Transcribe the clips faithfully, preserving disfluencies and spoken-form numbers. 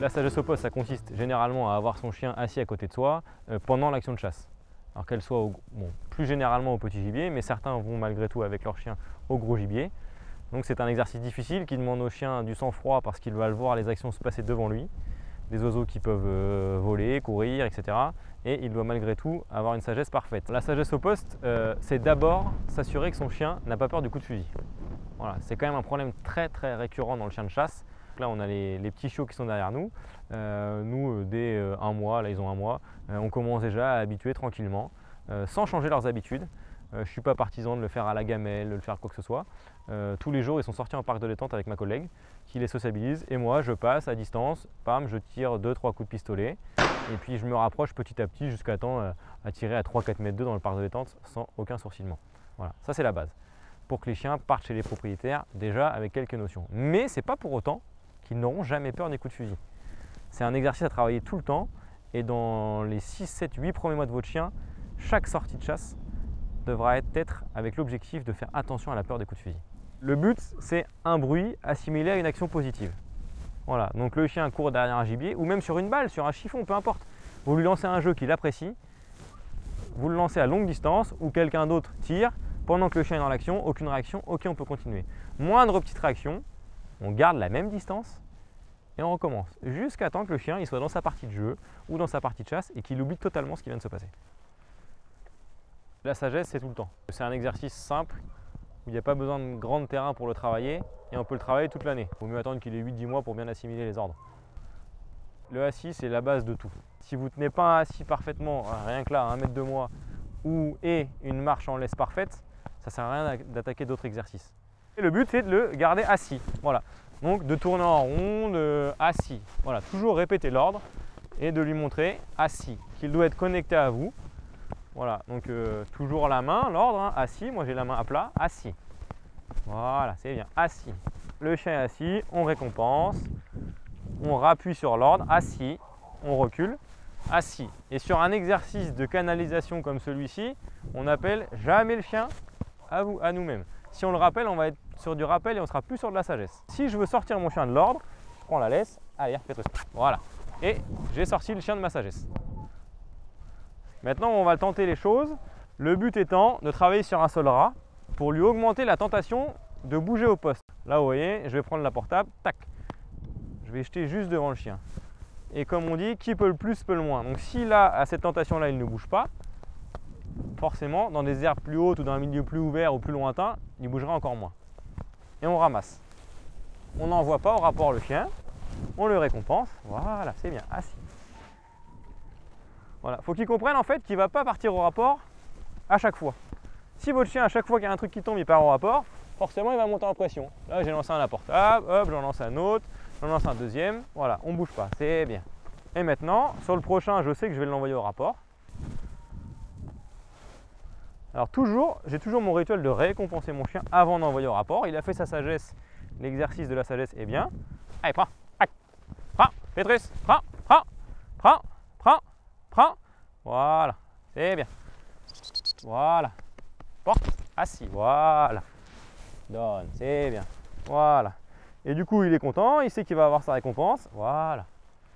La sagesse au poste, ça consiste généralement à avoir son chien assis à côté de soi euh, pendant l'action de chasse. Alors qu'elle soit au, bon, plus généralement au petit gibier, mais certains vont malgré tout avec leur chien au gros gibier. Donc c'est un exercice difficile qui demande au chien du sang-froid parce qu'il va voir les actions se passer devant lui. Des oiseaux qui peuvent euh, voler, courir, et cetera. Et il doit malgré tout avoir une sagesse parfaite. La sagesse au poste, euh, c'est d'abord s'assurer que son chien n'a pas peur du coup de fusil. Voilà, c'est quand même un problème très très récurrent dans le chien de chasse. Là on a les, les petits chiots qui sont derrière nous. Euh, nous dès euh, un mois, là ils ont un mois, euh, on commence déjà à habituer tranquillement, euh, sans changer leurs habitudes. Euh, je ne suis pas partisan de le faire à la gamelle, de le faire quoi que ce soit. Euh, tous les jours ils sont sortis en parc de détente avec ma collègue qui les sociabilise et moi je passe à distance, pam, je tire deux trois coups de pistolet et puis je me rapproche petit à petit jusqu'à temps euh, à tirer à trois quatre mètres d'eux dans le parc de détente sans aucun sourcillement. Voilà, ça c'est la base. Pour que les chiens partent chez les propriétaires déjà avec quelques notions. Mais c'est pas pour autant qu'ils n'auront jamais peur des coups de fusil. C'est un exercice à travailler tout le temps et dans les six, sept, huit premiers mois de votre chien, chaque sortie de chasse devra être avec l'objectif de faire attention à la peur des coups de fusil. Le but, c'est un bruit assimilé à une action positive. Voilà, donc le chien court derrière un gibier ou même sur une balle, sur un chiffon, peu importe. Vous lui lancez un jeu qu'il apprécie, vous le lancez à longue distance ou quelqu'un d'autre tire. Pendant que le chien est dans l'action, aucune réaction, ok, on peut continuer. Moindre petite réaction, on garde la même distance et on recommence. Jusqu'à temps que le chien il soit dans sa partie de jeu ou dans sa partie de chasse et qu'il oublie totalement ce qui vient de se passer. La sagesse, c'est tout le temps. C'est un exercice simple où il n'y a pas besoin de grand terrain pour le travailler et on peut le travailler toute l'année. Il vaut mieux attendre qu'il ait huit dix mois pour bien assimiler les ordres. Le assis, c'est la base de tout. Si vous ne tenez pas un assis parfaitement, rien que là, à un mètre de moi, ou et une marche en laisse parfaite, ça ne sert à rien d'attaquer d'autres exercices. Et le but, c'est de le garder assis. Voilà. Donc de tourner en rond, de assis. Voilà, toujours répéter l'ordre et de lui montrer assis, qu'il doit être connecté à vous. Voilà, donc euh, toujours la main, l'ordre, hein, assis. Moi j'ai la main à plat, assis. Voilà, c'est bien, assis. Le chien est assis, on récompense, on rappuie sur l'ordre, assis, on recule, assis. Et sur un exercice de canalisation comme celui-ci, on appelle jamais le chien à vous, à nous-mêmes. Si on le rappelle, on va être sur du rappel et on sera plus sur de la sagesse. Si je veux sortir mon chien de l'ordre, je prends la laisse, allez, Petrus. Voilà. Et j'ai sorti le chien de ma sagesse. Maintenant, on va tenter les choses. Le but étant de travailler sur un sol ras pour lui augmenter la tentation de bouger au poste. Là, vous voyez, je vais prendre la portable, tac. Je vais jeter juste devant le chien. Et comme on dit, qui peut le plus peut le moins. Donc si là, à cette tentation-là, il ne bouge pas, forcément, dans des herbes plus hautes ou dans un milieu plus ouvert ou plus lointain, il bougera encore moins. Et on ramasse. On n'envoie pas au rapport le chien, on le récompense. Voilà, c'est bien, assis. Voilà, faut qu'il comprenne en fait qu'il ne va pas partir au rapport à chaque fois. Si votre chien, à chaque fois qu'il y a un truc qui tombe, il part au rapport, forcément il va monter en pression. Là, j'ai lancé un à la portable, hop, j'en lance un autre, j'en lance un deuxième. Voilà, on ne bouge pas, c'est bien. Et maintenant, sur le prochain, je sais que je vais l'envoyer au rapport. Alors toujours, j'ai toujours mon rituel de récompenser mon chien avant d'envoyer au rapport. Il a fait sa sagesse, l'exercice de la sagesse est bien. Allez, prends, allez, prends, Petrus, prends, prends, prends, prends, prends. Voilà, c'est bien. Voilà, porte, assis, voilà. Donne, c'est bien. Voilà. Et du coup, il est content, il sait qu'il va avoir sa récompense. Voilà.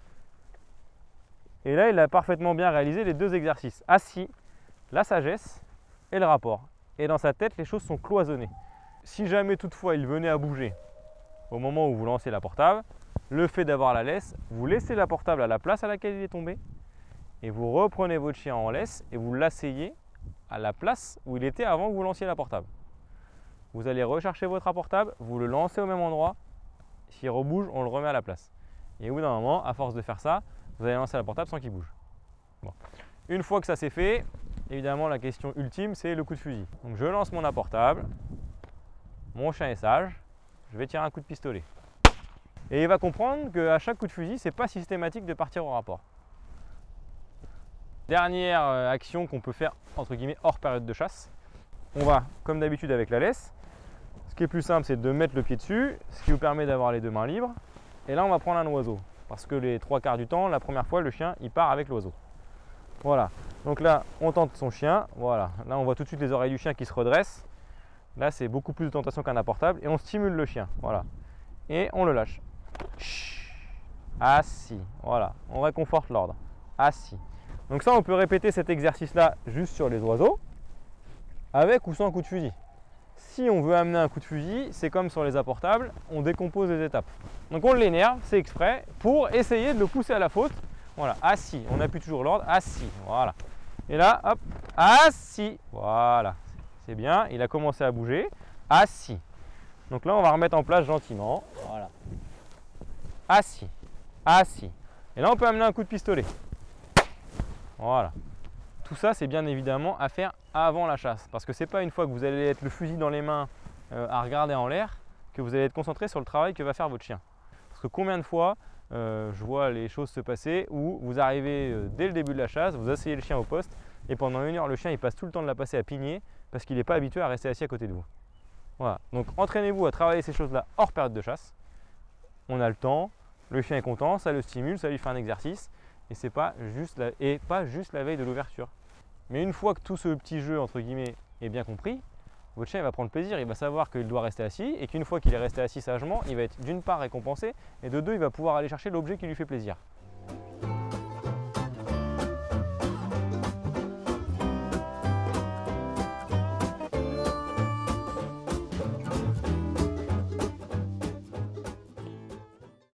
Et là, il a parfaitement bien réalisé les deux exercices. Assis, la sagesse et le rapport. Et dans sa tête, les choses sont cloisonnées. Si jamais toutefois il venait à bouger au moment où vous lancez la portable, le fait d'avoir la laisse, vous laissez la portable à la place à laquelle il est tombé et vous reprenez votre chien en laisse et vous l'asseyez à la place où il était avant que vous lanciez la portable. Vous allez rechercher votre portable, vous le lancez au même endroit, s'il rebouge, on le remet à la place. Et au bout d'un moment, à force de faire ça, vous allez lancer la portable sans qu'il bouge. Bon. Une fois que ça c'est fait, évidemment la question ultime c'est le coup de fusil. Donc je lance mon apportable, mon chien est sage, je vais tirer un coup de pistolet. Et il va comprendre qu'à chaque coup de fusil, c'est pas systématique de partir au rapport. Dernière action qu'on peut faire entre guillemets hors période de chasse, on va comme d'habitude avec la laisse. Ce qui est plus simple, c'est de mettre le pied dessus, ce qui vous permet d'avoir les deux mains libres. Et là on va prendre un oiseau, parce que les trois quarts du temps, la première fois le chien il part avec l'oiseau. Voilà, donc là on tente son chien, voilà, là on voit tout de suite les oreilles du chien qui se redressent. Là c'est beaucoup plus de tentation qu'un apportable et on stimule le chien, voilà. Et on le lâche. assis. Voilà, on réconforte l'ordre. Assis. Donc ça, on peut répéter cet exercice-là juste sur les oiseaux, avec ou sans coup de fusil. Si on veut amener un coup de fusil, c'est comme sur les apportables, on décompose les étapes. Donc on l'énerve, c'est exprès, pour essayer de le pousser à la faute. Voilà, assis, on appuie toujours l'ordre, assis, voilà. Et là, hop, assis, voilà, c'est bien, il a commencé à bouger, assis. Donc là, on va remettre en place gentiment, voilà. Assis, assis. Et là, on peut amener un coup de pistolet. Voilà. Tout ça, c'est bien évidemment à faire avant la chasse. Parce que ce n'est pas une fois que vous allez être le fusil dans les mains euh, à regarder en l'air que vous allez être concentré sur le travail que va faire votre chien. Parce que combien de fois euh, je vois les choses se passer où vous arrivez euh, dès le début de la chasse, vous asseyez le chien au poste et pendant une heure, le chien il passe tout le temps de la passer à pigner parce qu'il n'est pas habitué à rester assis à côté de vous. Voilà. Donc entraînez-vous à travailler ces choses-là hors période de chasse. On a le temps, le chien est content, ça le stimule, ça lui fait un exercice et, c'est pas juste la, et pas juste la veille de l'ouverture. Mais une fois que tout ce petit jeu entre guillemets est bien compris, votre chien il va prendre plaisir, il va savoir qu'il doit rester assis et qu'une fois qu'il est resté assis sagement, il va être d'une part récompensé et de deux, il va pouvoir aller chercher l'objet qui lui fait plaisir.